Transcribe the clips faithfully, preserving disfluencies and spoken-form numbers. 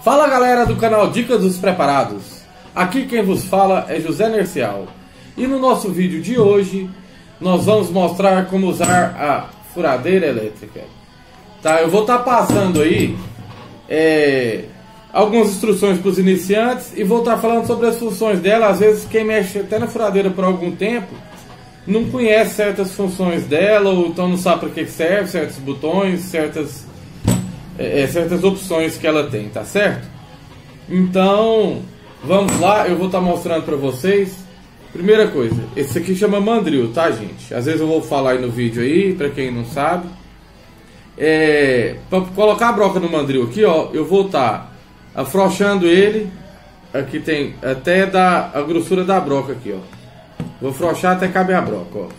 Fala galera do canal Dicas dos Preparados, aqui quem vos fala é José Nercial. E no nosso vídeo de hoje nós vamos mostrar como usar a furadeira elétrica. Tá, eu vou estar tá passando aí é, algumas instruções para os iniciantes e vou estar tá falando sobre as funções dela. Às vezes quem mexe até na furadeira por algum tempo não conhece certas funções dela, ou então não sabe para que serve, certos botões, certas, é, certas opções que ela tem, tá certo? Então, vamos lá, eu vou estar tá mostrando para vocês. Primeira coisa, esse aqui chama mandril, tá gente? Às vezes eu vou falar aí no vídeo aí, para quem não sabe. É, para colocar a broca no mandril aqui, ó, eu vou estar tá afrouxando ele. Aqui tem até da, a grossura da broca aqui, ó. Vou afrouxar até caber a broca, ó.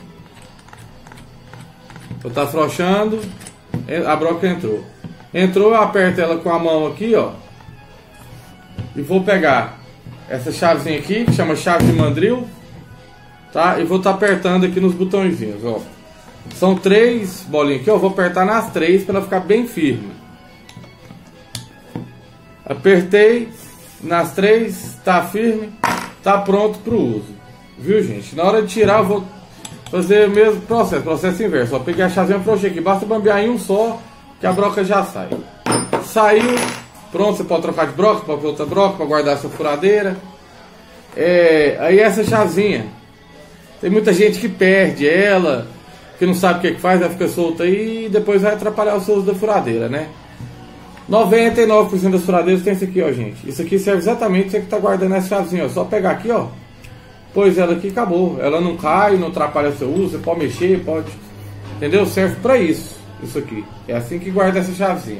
Vou estar afrouxando. A broca entrou. Entrou, eu aperto ela com a mão aqui, ó. E vou pegar essa chavezinha aqui, que chama chave de mandril, tá? E vou estar apertando aqui nos botõezinhos, ó. São três bolinhas aqui, ó. Vou apertar nas três para ela ficar bem firme. Apertei nas três, tá firme, tá pronto para o uso. Viu, gente? Na hora de tirar, eu vou fazer o mesmo processo, processo inverso. Ó, peguei a chavezinha, afrouxei aqui. Basta bambear em um só, que a broca já sai. Saiu, pronto. Você pode trocar de broca, pode pôr outra broca, para guardar essa furadeira. É, aí essa chavezinha, tem muita gente que perde ela, que não sabe o que, que faz, ela fica solta aí e depois vai atrapalhar o seu uso da furadeira, né? noventa e nove por cento das furadeiras tem isso aqui, ó, gente. Isso aqui serve exatamente você que está guardando essa chavezinha, ó. Só pegar aqui, ó. Pois ela aqui acabou, ela não cai, não atrapalha o seu uso, você pode mexer, pode, entendeu? Serve para isso, isso aqui. É assim que guarda essa chavezinha.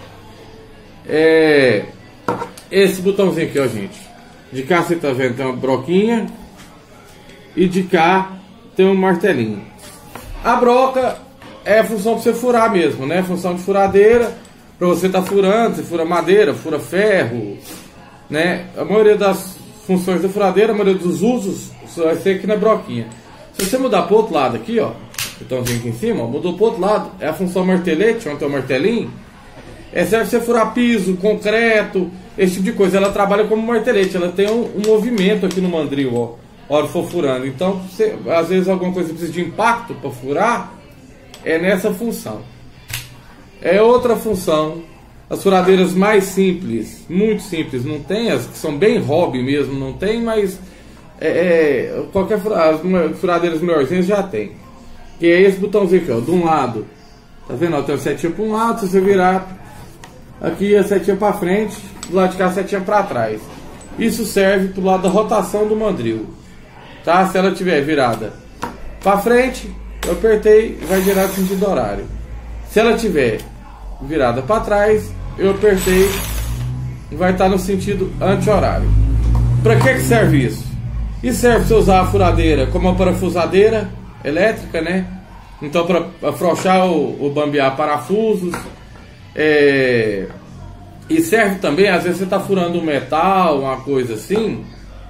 É, esse botãozinho aqui, ó, gente. De cá você tá vendo, tem uma broquinha e de cá tem um martelinho. A broca é a função para você furar mesmo, né? Função de furadeira, para você tá furando, você fura madeira, fura ferro, né? A maioria das funções da furadeira, a maioria dos usos vai ser aqui na broquinha. Se você mudar para o outro lado aqui, ó, botãozinho aqui em cima, ó, mudou para o outro lado, é a função martelete, onde tem o martelinho, é, serve para você furar piso, concreto, esse tipo de coisa. Ela trabalha como martelete, ela tem um, um movimento aqui no mandril, ó, a hora que for furando. Então, você, às vezes alguma coisa precisa de impacto para furar, é nessa função. É outra função. As furadeiras mais simples, muito simples, não tem, as que são bem hobby mesmo, não tem, mas é, é, qualquer as furadeiras melhorzinhas já tem. Que é esse botãozinho aqui, ó, de um lado, tá vendo? Ó, tem a setinha para um lado, se você virar aqui a setinha para frente, do lado de cá a setinha para trás. Isso serve para o lado da rotação do mandril, tá? Se ela tiver virada para frente, eu apertei, vai virar no sentido horário. Se ela tiver virada para trás, eu apertei e vai estar no sentido anti-horário. Para que que serve isso? Isso serve para você usar a furadeira como uma parafusadeira elétrica, né? Então, para afrouxar ou, ou bambear parafusos. É... E serve também, às vezes você está furando um metal, uma coisa assim,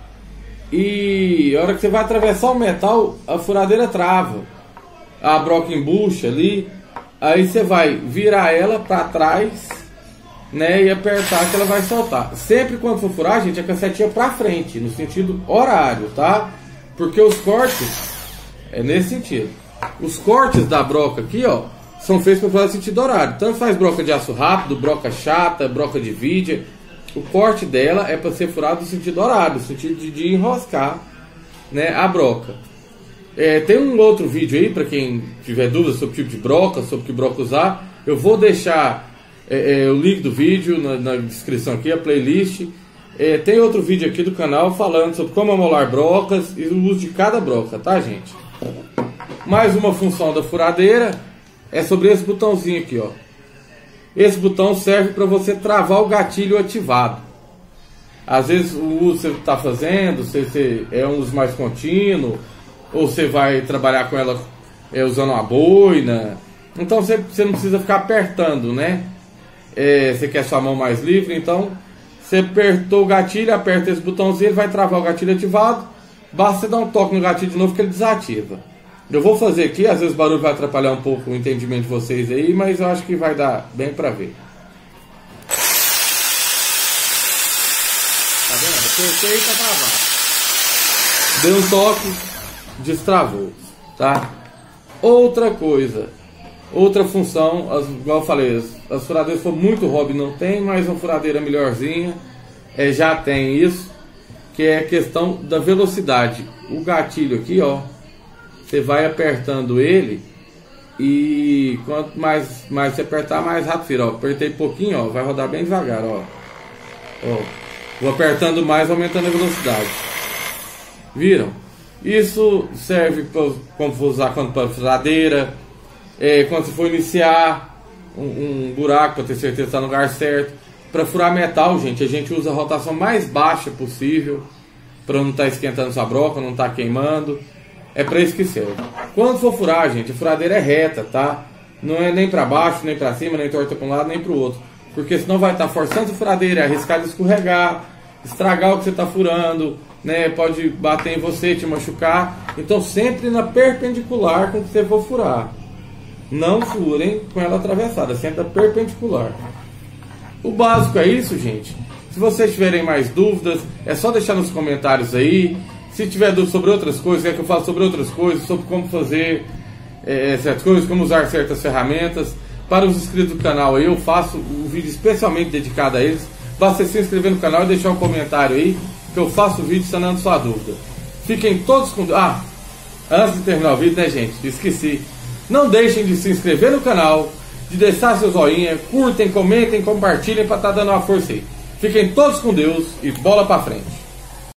e a hora que você vai atravessar o metal, a furadeira trava, a broca embucha ali. Aí você vai virar ela para trás, né, e apertar que ela vai soltar. Sempre quando for furar, gente, a cacetinha para frente, no sentido horário, tá? Porque os cortes é nesse sentido. Os cortes da broca aqui, ó, são feitos para fazer no sentido horário. Tanto faz broca de aço rápido, broca chata, broca de vidia. O corte dela é para ser furado no sentido horário, no sentido de, de enroscar, né, a broca. É, tem um outro vídeo aí para quem tiver dúvidas sobre o tipo de broca, sobre que broca usar. Eu vou deixar é, é, o link do vídeo na, na descrição aqui, a playlist. É, tem outro vídeo aqui do canal falando sobre como amolar brocas e o uso de cada broca, tá, gente? Mais uma função da furadeira é sobre esse botãozinho aqui, ó. Esse botão serve para você travar o gatilho ativado. Às vezes o uso que você está fazendo, se você é um uso mais contínuo, ou você vai trabalhar com ela é, usando uma boina, então você, você não precisa ficar apertando, né? É, você quer sua mão mais livre, então você apertou o gatilho, aperta esse botãozinho, ele vai travar o gatilho ativado. Basta você dar um toque no gatilho de novo que ele desativa. Eu vou fazer aqui, às vezes o barulho vai atrapalhar um pouco o entendimento de vocês aí, mas eu acho que vai dar bem pra ver. Apertei e tá travado. Dei um toque, destravou, tá? Outra coisa, outra função, as, igual eu falei, as, as furadeiras for muito hobby não tem, mas uma furadeira melhorzinha é, já tem isso, que é a questão da velocidade. O gatilho aqui, ó, você vai apertando ele e quanto mais, mais você apertar, mais rápido vira. Ó, apertei pouquinho, ó, vai rodar bem devagar, ó. Ó, vou apertando mais, aumentando a velocidade. Viram? Isso serve para como usar quando para furadeira, é, quando você for iniciar um, um buraco para ter certeza que está no lugar certo. Para furar metal, gente, a gente usa a rotação mais baixa possível para não estar tá esquentando sua broca, não estar tá queimando. É para isso que serve. Quando for furar, gente, a furadeira é reta, tá? Não é nem para baixo, nem para cima, nem torta para um lado, nem para o outro. Porque senão vai estar tá forçando a furadeira, arriscar de escorregar, estragar o que você está furando, né? Pode bater em você, te machucar. Então sempre na perpendicular com que você for furar. Não furem com ela atravessada, sempre na perpendicular. O básico é isso, gente. Se vocês tiverem mais dúvidas, é só deixar nos comentários aí. Se tiver dúvida sobre outras coisas, quer que eu fale sobre outras coisas, sobre como fazer é, certas coisas, como usar certas ferramentas, para os inscritos do canal aí, eu faço um vídeo especialmente dedicado a eles. Basta se inscrever no canal e deixar um comentário aí, que eu faço o vídeo sanando sua dúvida. Fiquem todos com... Ah, antes de terminar o vídeo, né, gente? Esqueci. Não deixem de se inscrever no canal, de deixar seu joinha, curtem, comentem, compartilhem para estar dando uma força aí. Fiquem todos com Deus e bola para frente.